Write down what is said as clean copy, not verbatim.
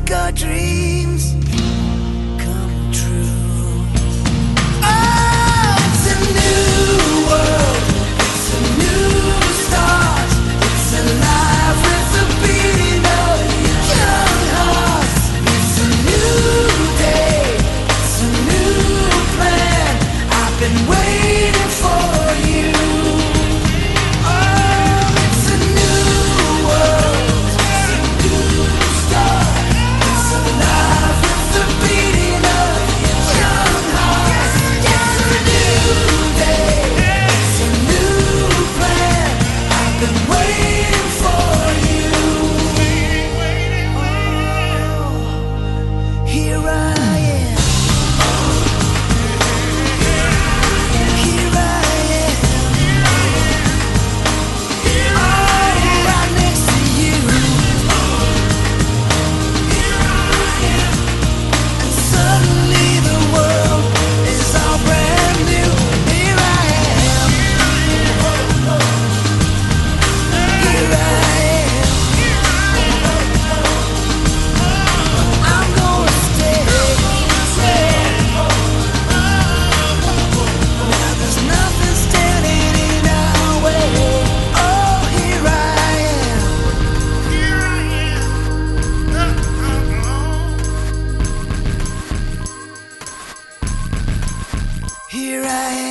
make our dreams come true. Oh, it's a new world, it's a new start, it's alive with the beating of young hearts. It's a new day, it's a new plan. I've been waiting for you. Oh, it's a new world, it's a new start, it's alive with the beating of young hearts. It's a new day, it's a new plan. I've been waiting for you. Oh, here I am. Here I am. Oh, right next to you. And suddenly the world is all brand new. Here I am. Here I am. I'm gonna stay. Now there's nothing standing in our way. Oh, here I am. Here I am.